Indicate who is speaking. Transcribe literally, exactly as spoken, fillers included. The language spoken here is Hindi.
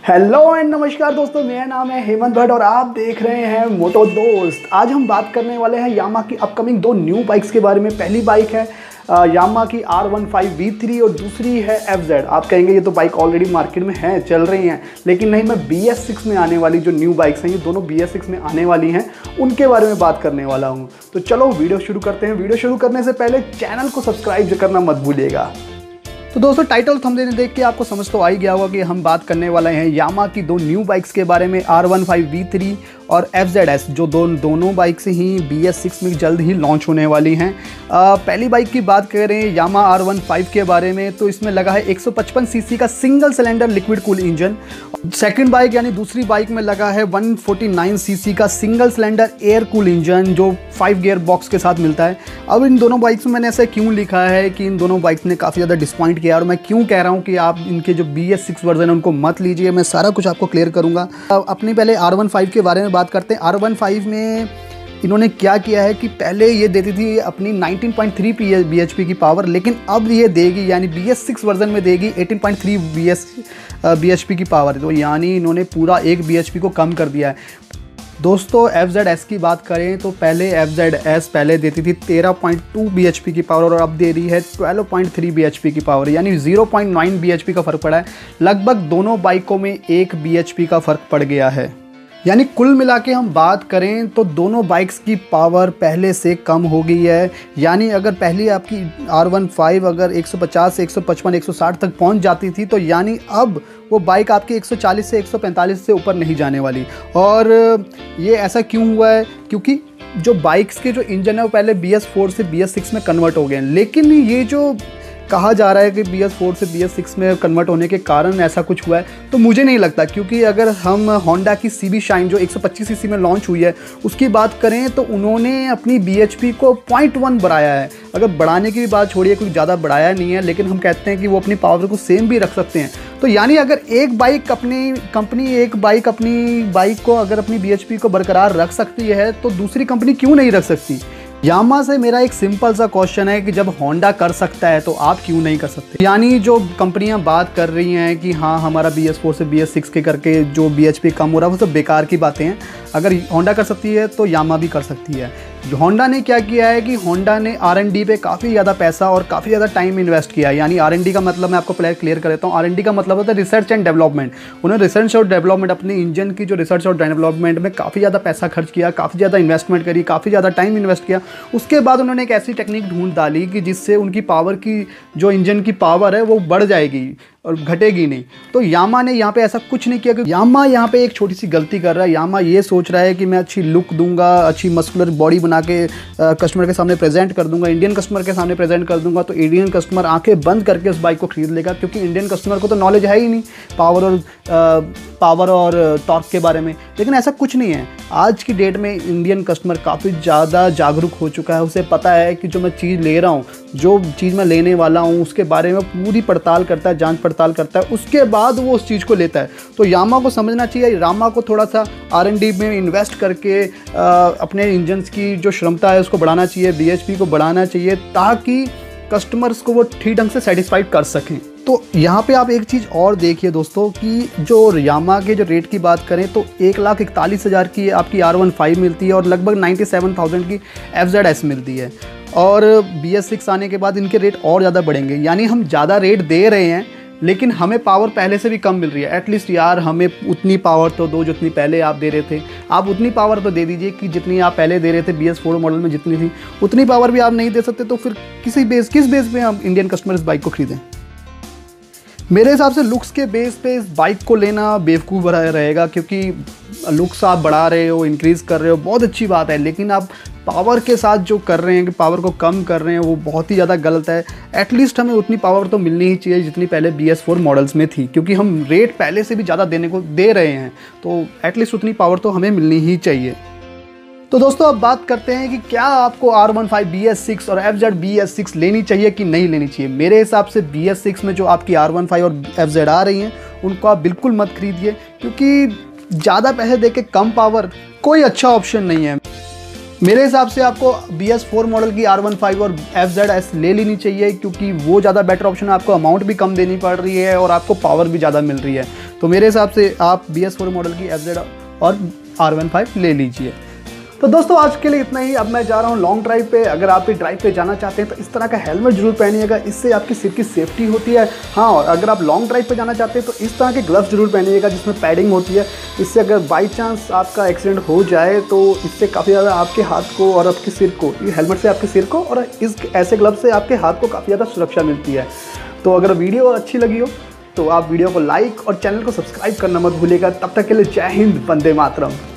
Speaker 1: हेलो एंड नमस्कार दोस्तों, मेरा नाम है हेमंत भट्ट और आप देख रहे हैं मोटो दोस्त। आज हम बात करने वाले हैं यामा की अपकमिंग दो न्यू बाइक्स के बारे में। पहली बाइक है यामा की R one five V three और दूसरी है एफ जेड। आप कहेंगे ये तो बाइक ऑलरेडी मार्केट में हैं, चल रही हैं, लेकिन नहीं, मैं बी एस सिक्स में आने वाली जो न्यू बाइक्स हैं, ये दोनों बी एस सिक्स में आने वाली हैं, उनके बारे में बात करने वाला हूँ। तो चलो वीडियो शुरू करते हैं। वीडियो शुरू करने से पहले चैनल को सब्सक्राइब करना मत भूलिएगा। तो दोस्तों, टाइटल थंबनेल देख के आपको समझ तो आ ही गया होगा कि हम बात करने वाले हैं यामा की दो न्यू बाइक्स के बारे में, R one five V three और एफ जेड एस, जो दो दोनों बाइक से ही बी एस सिक्स में जल्द ही लॉन्च होने वाली हैं। आ, पहली बाइक की बात करें यामा आर वन फाइव के बारे में, तो इसमें लगा है एक सौ पचपन सीसी का single cylinder liquid cool engine. Second bike यानी दूसरी बाइक में लगा है वन फोर्टी नाइन सीसी का single cylinder air cool engine, जो फाइव गियर बॉक्स के साथ मिलता है। अब इन दोनों बाइक्स में मैंने ऐसा क्यों लिखा है कि इन दोनों बाइक्स ने काफ़ी ज़्यादा डिसपॉइंट किया, और मैं क्यों कह रहा हूँ कि आप इनके जो बी एस सिक्स वर्जन है उनको मत लीजिए, मैं सारा कुछ आपको क्लियर करूँगा। अपनी पहले आर वन फाइव के बारे में बात करते हैं। आर वन फाइव में इन्होंने क्या किया है कि पहले ये देती थी अपनी nineteen point three B H P की पावर, लेकिन अब ये देगी, यानी बी एस सिक्स वर्जन में देगी eighteen point three B H P की पावर। तो यानी इन्होंने पूरा एक बी एच पी को कम कर दिया है। दोस्तों, एफ जेड एस की बात करें तो पहले एफ जेड एस पहले देती थी तेरह point two B H P की पावर और अब दे रही है twelve point three B H P की पावर, यानी zero point nine B H P का फ़र्क पड़ा है। लगभग दोनों बाइकों में एक बी एच पी का फ़र्क पड़ गया है। यानी कुल मिला के हम बात करें तो दोनों बाइक्स की पावर पहले से कम हो गई है। यानी अगर पहले आपकी आर वन फाइव अगर एक सौ पचास से एक सौ पचपन एक सौ साठ तक पहुंच जाती थी, तो यानी अब वो बाइक आपकी एक सौ चालीस से एक सौ पैंतालीस से ऊपर नहीं जाने वाली। और ये ऐसा क्यों हुआ है? क्योंकि जो बाइक्स के जो इंजन है वो पहले बी एस फोर से बी एस सिक्स में कन्वर्ट हो गए हैं, लेकिन ये जो कहा जा रहा है कि बी एस फोर से बी एस सिक्स में कन्वर्ट होने के कारण ऐसा कुछ हुआ है, तो मुझे नहीं लगता। क्योंकि अगर हम होंडा की सी बी शाइन जो एक सौ पच्चीस सीसी में लॉन्च हुई है उसकी बात करें तो उन्होंने अपनी बी एच पी को पॉइंट वन बढ़ाया है। अगर बढ़ाने की भी बात छोड़िए, कुछ ज़्यादा बढ़ाया नहीं है, लेकिन हम कहते हैं कि वो अपनी पावर को सेम भी रख सकते हैं। तो यानी अगर एक बाइक अपनी कंपनी एक बाइक अपनी बाइक को अगर अपनी बी एच पी को बरकरार रख सकती है, तो दूसरी कंपनी क्यों नहीं रख सकती? यामा से मेरा एक सिंपल सा क्वेश्चन है कि जब होंडा कर सकता है तो आप क्यों नहीं कर सकते? यानी जो कंपनियां बात कर रही हैं कि हाँ हमारा बी एस फोर से बी एस सिक्स के करके जो बी एच पी कम हो रहा है, वो सब बेकार की बातें हैं। अगर होंडा कर सकती है तो यामा भी कर सकती है। होंडा ने क्या किया है कि होंडा ने आर एन डी पे काफ़ी ज़्यादा पैसा और काफ़ी ज़्यादा टाइम इन्वेस्ट किया है। यानी आर एन डी का मतलब मैं आपको पहले क्लियर कर देता हूँ। आर एन डी का मतलब होता है रिसर्च एंड डेवलपमेंट। उन्होंने रिसर्च और डेवलपमेंट, अपने इंजन की जो रिसर्च और डेवलपमेंट में काफ़ी ज़्यादा पैसा खर्च किया, काफ़ी ज़्यादा इन्वेस्टमेंट करी, काफ़ी ज़्यादा टाइम इन्वेस्ट किया। उसके बाद उन्होंने एक ऐसी टेक्निक ढूंढ डाली कि जिससे उनकी पावर की जो इंजन की पावर है वो बढ़ जाएगी और घटेगी नहीं। तो यामा ने यहाँ पे ऐसा कुछ नहीं किया। कि यामा यहाँ पे एक छोटी सी गलती कर रहा है। यामा ये सोच रहा है कि मैं अच्छी लुक दूंगा, अच्छी मस्कुलर बॉडी बना के कस्टमर के सामने प्रेजेंट कर दूंगा, इंडियन कस्टमर के सामने प्रेजेंट कर दूंगा, तो इंडियन कस्टमर आंखें बंद करके उस बाइक को खरीद लेगा। क्योंकि इंडियन कस्टमर को तो नॉलेज है ही नहीं पावर और आ, पावर और टॉर्क के बारे में। लेकिन ऐसा कुछ नहीं है। आज की डेट में इंडियन कस्टमर काफ़ी ज़्यादा जागरूक हो चुका है। उसे पता है कि जो मैं चीज़ ले रहा हूँ, जो चीज़ मैं लेने वाला हूँ, उसके बारे में पूरी पड़ताल करता है, जांच पड़ताल करता है, उसके बाद वो उस चीज़ को लेता है। तो यामा को समझना चाहिए, यामा को थोड़ा सा आर एन डी में इन्वेस्ट करके आ, अपने इंजन्स की जो क्षमता है उसको बढ़ाना चाहिए, बी एच पी को बढ़ाना चाहिए, ताकि कस्टमर्स को वो ठीक ढंग से सेटिस्फाइड कर सकें। तो यहाँ पे आप एक चीज़ और देखिए दोस्तों कि जो यामा के जो रेट की बात करें तो एक लाख इकतालीस हज़ार की आपकी आर वन फाइव मिलती है और लगभग नाइन्टी सेवन थाउजेंड की एफ जेड एस मिलती है। और बी एस सिक्स आने के बाद इनके रेट और ज़्यादा बढ़ेंगे। यानी हम ज़्यादा रेट दे रहे हैं, लेकिन हमें पावर पहले से भी कम मिल रही है। एटलीस्ट यार हमें उतनी पावर तो दो जितनी पहले आप दे रहे थे। आप उतनी पावर तो दे दीजिए कि जितनी आप पहले दे रहे थे बी एस फोर मॉडल में जितनी थी, उतनी पावर भी आप नहीं दे सकते। तो फिर किसी बेस किस बेस पे हम इंडियन कस्टमर इस बाइक को खरीदें? मेरे हिसाब से लुक्स के बेस पे इस बाइक को लेना बेवकूफ़ रहेगा। क्योंकि लुक्स आप बढ़ा रहे हो, इंक्रीज़ कर रहे हो, बहुत अच्छी बात है, लेकिन आप पावर के साथ जो कर रहे हैं कि पावर को कम कर रहे हैं, वो बहुत ही ज़्यादा गलत है। एटलीस्ट हमें उतनी पावर तो मिलनी ही चाहिए जितनी पहले बी एस फोर मॉडल्स में थी। क्योंकि हम रेट पहले से भी ज़्यादा देने को दे रहे हैं, तो एटलीस्ट उतनी पावर तो हमें मिलनी ही चाहिए। तो दोस्तों, अब बात करते हैं कि क्या आपको R one five B S six और F Z B S six लेनी चाहिए कि नहीं लेनी चाहिए। मेरे हिसाब से बी एस सिक्स में जो आपकी आर वन फाइव और एफ जेड आ रही हैं उनको आप बिल्कुल मत खरीदिए। क्योंकि ज़्यादा पैसे दे के कम पावर कोई अच्छा ऑप्शन नहीं है। मेरे हिसाब से आपको बी एस फोर मॉडल की आर वन फाइव और एफ जेड एस ले लेनी चाहिए, क्योंकि वो ज़्यादा बेटर ऑप्शन है। आपको अमाउंट भी कम देनी पड़ रही है और आपको पावर भी ज़्यादा मिल रही है। तो मेरे हिसाब से आप बी एस फोर मॉडल की एफ जेड और आर वन फाइव ले लीजिए। तो दोस्तों आज के लिए इतना ही। अब मैं जा रहा हूँ लॉन्ग ड्राइव पे। अगर आप भी ड्राइव पे जाना चाहते हैं तो इस तरह का हेलमेट जरूर पहनिएगा, इससे आपकी सिर की सेफ्टी होती है। हाँ, और अगर आप लॉन्ग ड्राइव पे जाना चाहते हैं तो इस तरह के ग्लव्स जरूर पहनिएगा जिसमें पैडिंग होती है। इससे अगर बाई चांस आपका एक्सीडेंट हो जाए तो इससे काफ़ी ज़्यादा आपके हाथ को और आपके सिर को, हेलमेट से आपके सिर को और इस ऐसे ग्लव्स से आपके हाथ को काफ़ी ज़्यादा सुरक्षा मिलती है। तो अगर वीडियो अच्छी लगी हो तो आप वीडियो को लाइक और चैनल को सब्सक्राइब करना मत भूलिएगा। तब तक के लिए जय हिंद, वंदे मातरम।